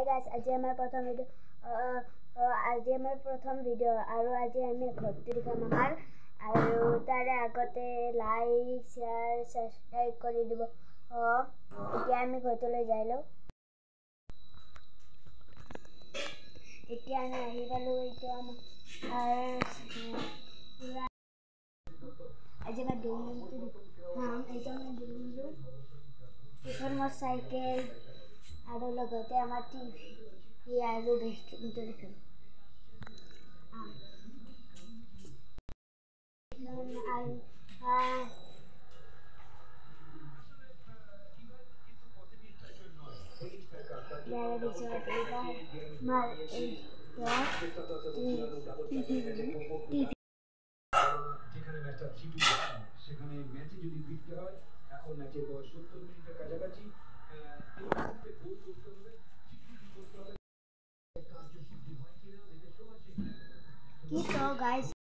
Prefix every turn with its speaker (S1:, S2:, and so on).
S1: Guys, আজি আমাৰ প্ৰথম ভিডিঅ আৰু আজি আমি ঘৰটো দেখাম আমাৰ আৰু তাৰে আগতে লাইক শ্বেয়াৰ সাবস্ক্ৰাইব কৰি দিব। এতিয়া আমি ঘৰটোলৈ যাই লওঁ। এতিয়া আমি আহি পালোঁ। এইটো আমাৰ আজি আমাৰ এইখন মোৰ চাইকেল আৰু লগতে আমাৰ টিভি আৰু বেডৰুমটো দেখাম। ইয়াৰে পিছত এইবাৰ আমাৰ
S2: যেখানে ম্যাচটা 3-1 সেখানে ম্যাচে যদি জিততে হয় এখন ম্যাচের বয়স 70 মিনিটের কাছাকাছি এই মুহূর্তে গোল করতে হবে কার্যসিদ্ধি হয় কিনা দেখে সময় শেষ।
S1: So guys,